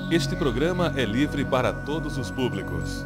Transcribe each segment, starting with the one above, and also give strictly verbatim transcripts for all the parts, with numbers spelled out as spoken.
Este programa é livre para todos os públicos.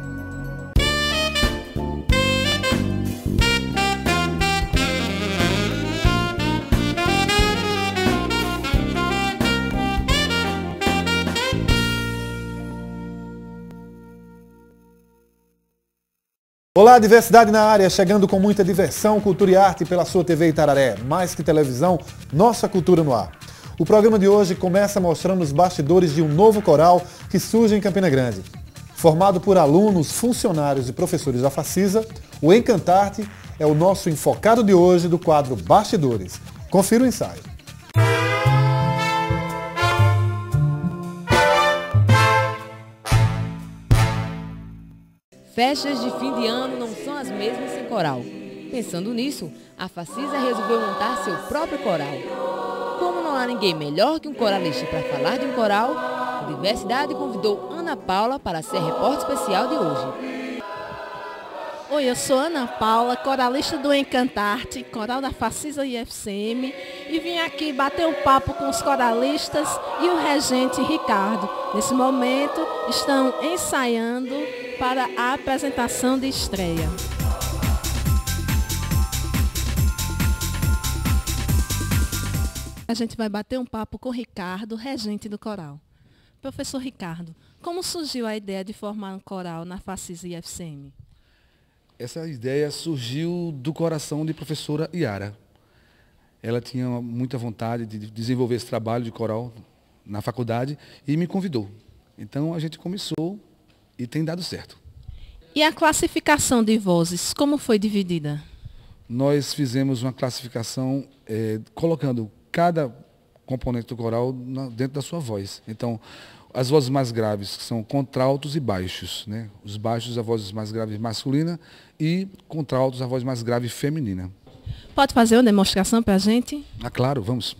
Olá, Diversidade na área, chegando com muita diversão, cultura e arte pela sua T V Itararé. Mais que televisão, nossa cultura no ar. O programa de hoje começa mostrando os bastidores de um novo coral que surge em Campina Grande. Formado por alunos, funcionários e professores da Facisa, o Encantarte é o nosso enfocado de hoje do quadro Bastidores. Confira o ensaio. Festas de fim de ano não são as mesmas sem coral. Pensando nisso, a Facisa resolveu montar seu próprio coral. Como não há ninguém melhor que um coralista para falar de um coral, a Diversidade convidou Ana Paula para ser a repórter especial de hoje. Oi, eu sou Ana Paula, coralista do Encantarte, coral da Facisa I F C M, e vim aqui bater um papo com os coralistas e o regente Ricardo. Nesse momento, estão ensaiando para a apresentação de estreia. A gente vai bater um papo com o Ricardo, regente do coral. Professor Ricardo, como surgiu a ideia de formar um coral na Facisa I F C M? Essa ideia surgiu do coração de professora Yara. Ela tinha muita vontade de desenvolver esse trabalho de coral na faculdade e me convidou. Então a gente começou e tem dado certo. E a classificação de vozes, como foi dividida? Nós fizemos uma classificação é, colocando cada componente do coral na, dentro da sua voz. Então, as vozes mais graves são contraltos e baixos, né? Os baixos, a voz mais grave masculina, e contraltos, a voz mais grave feminina. Pode fazer uma demonstração para a gente? Ah, claro, vamos.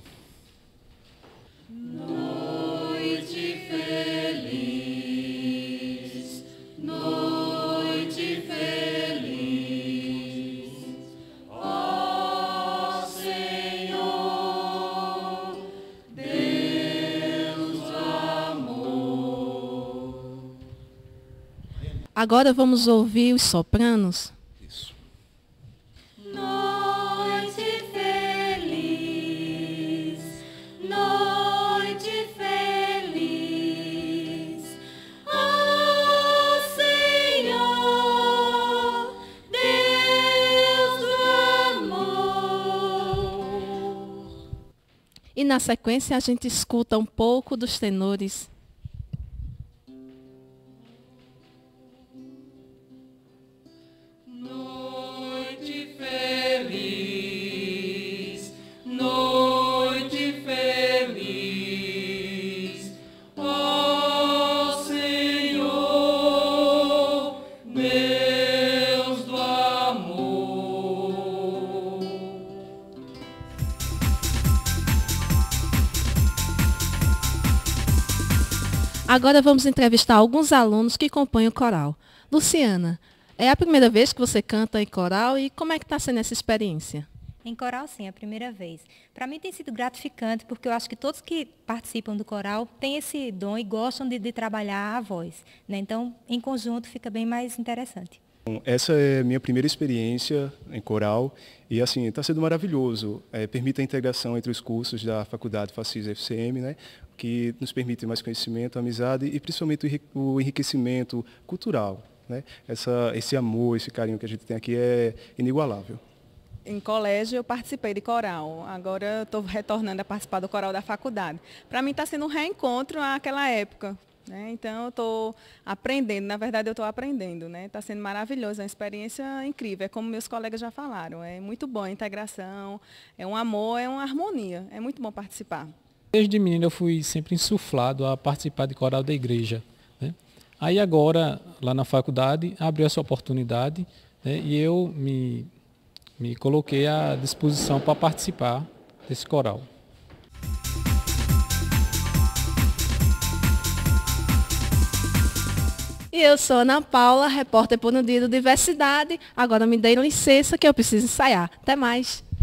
Agora vamos ouvir os sopranos. Isso. Noite feliz, noite feliz, ó Senhor, Deus do amor. E na sequência a gente escuta um pouco dos tenores. Agora vamos entrevistar alguns alunos que compõem o coral. Luciana, é a primeira vez que você canta em coral e como é que está sendo essa experiência? Em coral, sim, é a primeira vez. Para mim tem sido gratificante, porque eu acho que todos que participam do coral têm esse dom e gostam de, de trabalhar a voz, né? Então, em conjunto, fica bem mais interessante. Essa é a minha primeira experiência em coral e assim está sendo maravilhoso. É, permite a integração entre os cursos da Faculdade Facisa I F C M, né, que nos permite mais conhecimento, amizade e principalmente o enriquecimento cultural. Né? Essa, esse amor, esse carinho que a gente tem aqui é inigualável. Em colégio eu participei de coral, agora estou retornando a participar do coral da faculdade. Para mim está sendo um reencontro àquela época. Né? Então eu estou aprendendo, na verdade eu estou aprendendo, né? Está sendo maravilhoso, é uma experiência incrível, é como meus colegas já falaram, é muito bom a integração, é um amor, é uma harmonia, é muito bom participar. Desde menino eu fui sempre insuflado a participar de coral da igreja. Né? Aí agora, lá na faculdade, abriu essa oportunidade, né? E eu me, me coloquei à disposição para participar desse coral. E eu sou Ana Paula, repórter por no dia do Diversidade. Agora me deem licença que eu preciso ensaiar. Até mais.